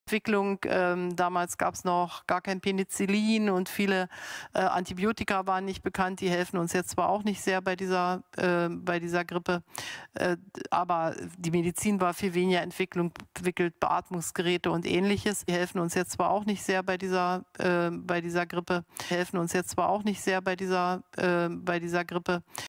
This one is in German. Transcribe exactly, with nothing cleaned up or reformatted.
Entwicklung. Ähm, damals gab es noch gar kein Penicillin und viele äh, Antibiotika waren nicht bekannt. Die helfen uns jetzt zwar auch nicht sehr bei dieser, äh, bei dieser Grippe, äh, aber die Medizin war viel weniger Entwicklung, entwickelt, Beatmungsgeräte und Ähnliches. Die helfen uns jetzt zwar auch nicht sehr bei dieser, äh, bei dieser Grippe, helfen uns jetzt zwar auch nicht sehr bei dieser, äh, bei dieser Grippe.